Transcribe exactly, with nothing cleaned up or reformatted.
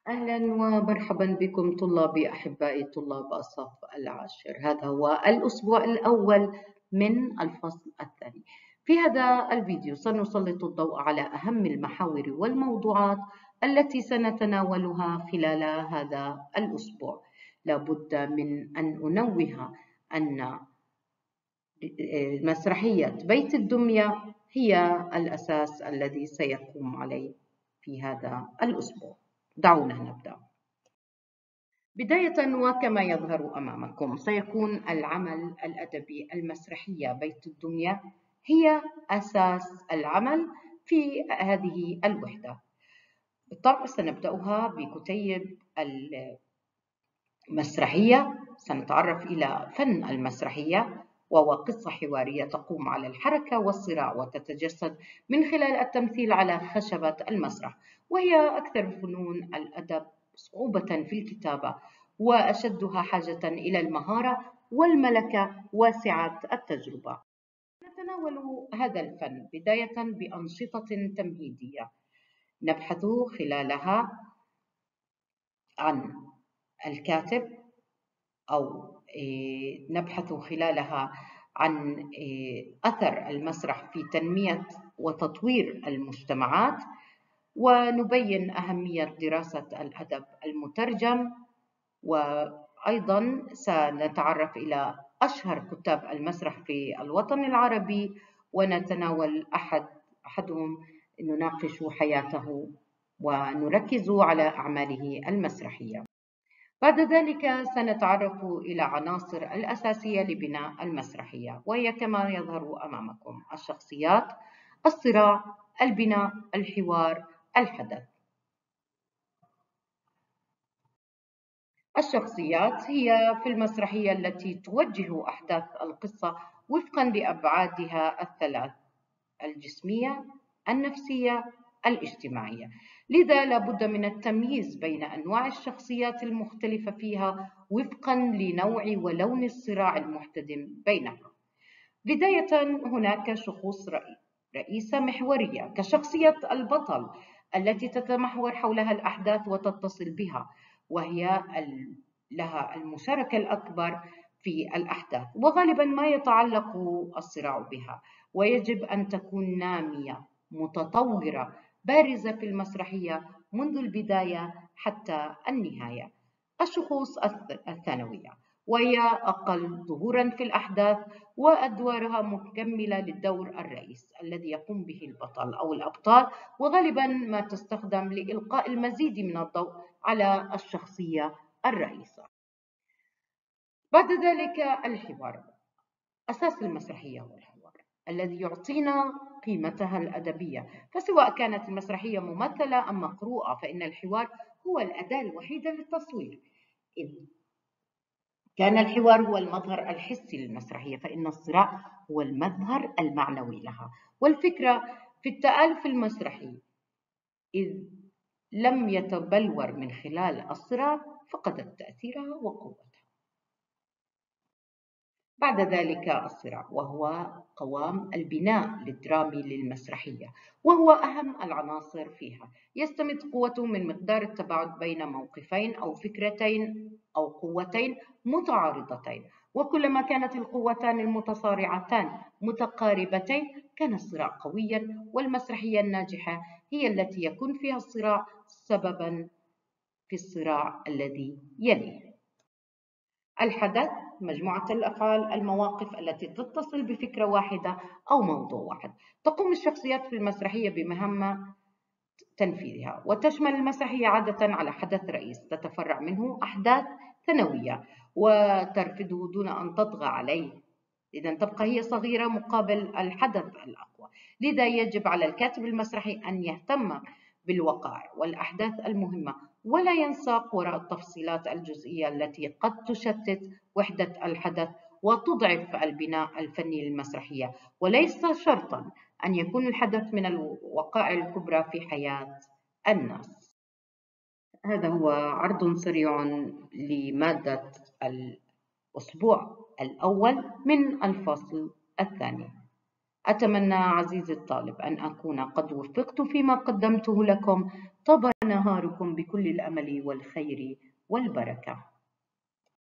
أهلا ومرحبا بكم طلابي أحبائي طلاب الصف العاشر. هذا هو الأسبوع الأول من الفصل الثاني. في هذا الفيديو سنسلط الضوء على أهم المحاور والموضوعات التي سنتناولها خلال هذا الأسبوع. لابد من أن أنوه أن مسرحية بيت الدمية هي الأساس الذي سيقوم عليه في هذا الأسبوع. دعونا نبدأ. بداية وكما يظهر أمامكم، سيكون العمل الأدبي المسرحية بيت الدمية هي أساس العمل في هذه الوحدة. بالطبع سنبدأها بكتيب المسرحية. سنتعرف إلى فن المسرحية، وهو قصة حوارية تقوم على الحركة والصراع وتتجسد من خلال التمثيل على خشبة المسرح، وهي أكثر فنون الأدب صعوبة في الكتابة وأشدها حاجة إلى المهارة والملكة وسعة التجربة. نتناول هذا الفن بداية بأنشطة تمهيدية نبحث خلالها عن الكاتب، أو نبحث خلالها عن أثر المسرح في تنمية وتطوير المجتمعات، ونبين أهمية دراسة الأدب المترجم، وأيضا سنتعرف إلى أشهر كتاب المسرح في الوطن العربي، ونتناول أحد أحدهم نناقش حياته ونركز على أعماله المسرحية. بعد ذلك سنتعرف إلى عناصر الأساسية لبناء المسرحية، وهي كما يظهر أمامكم: الشخصيات، الصراع، البناء، الحوار، الحدث. الشخصيات هي في المسرحية التي توجه أحداث القصة وفقا لأبعادها الثلاث: الجسمية، النفسية، الاجتماعية. لذا لابد من التمييز بين أنواع الشخصيات المختلفة فيها وفقا لنوع ولون الصراع المحتدم بينها. بداية، هناك شخوص رئيسة محورية كشخصية البطل التي تتمحور حولها الأحداث وتتصل بها، وهي لها المشاركة الأكبر في الأحداث، وغالبا ما يتعلق الصراع بها، ويجب أن تكون نامية متطورة بارزة في المسرحية منذ البداية حتى النهاية. الشخوص الثانوية، وهي أقل ظهورا في الأحداث وأدوارها مكملة للدور الرئيس الذي يقوم به البطل أو الأبطال، وغالبا ما تستخدم لإلقاء المزيد من الضوء على الشخصية الرئيسة. بعد ذلك الحوار. أساس المسرحية هو الحوار الذي يعطينا قيمتها الأدبية، فسواء كانت المسرحية ممثلة أم مقروءة فإن الحوار هو الأداة الوحيدة للتصوير. إذ كان الحوار هو المظهر الحسي للمسرحية، فإن الصراع هو المظهر المعنوي لها. والفكرة في التآلف المسرحي، إذ لم يتبلور من خلال الصراع فقدت تأثيرها وقوتها. بعد ذلك الصراع، وهو قوام البناء الدرامي للمسرحية، وهو أهم العناصر فيها. يستمد قوته من مقدار التباعد بين موقفين أو فكرتين أو قوتين متعارضتين، وكلما كانت القوتان المتصارعتان متقاربتين كان الصراع قويا، والمسرحية الناجحة هي التي يكون فيها الصراع سببا في الصراع الذي يليه. الحدث مجموعة الأفعال المواقف التي تتصل بفكرة واحدة أو موضوع واحد. تقوم الشخصيات في المسرحية بمهمة تنفيذها، وتشمل المسرحية عادة على حدث رئيس تتفرع منه أحداث ثانوية وترفده دون أن تطغى عليه، إذا تبقى هي صغيرة مقابل الحدث الأقوى. لذا يجب على الكاتب المسرحي أن يهتم بالوقائع والأحداث المهمة، ولا ينساق وراء التفصيلات الجزئية التي قد تشتت وحدة الحدث وتضعف البناء الفني للمسرحية. وليس شرطا أن يكون الحدث من الوقائع الكبرى في حياة الناس. هذا هو عرض سريع لمادة الأسبوع الأول من الفصل الثاني. أتمنى عزيزي الطالب أن أكون قد وفقت فيما قدمته لكم. طاب نهاركم بكل الأمل والخير والبركة.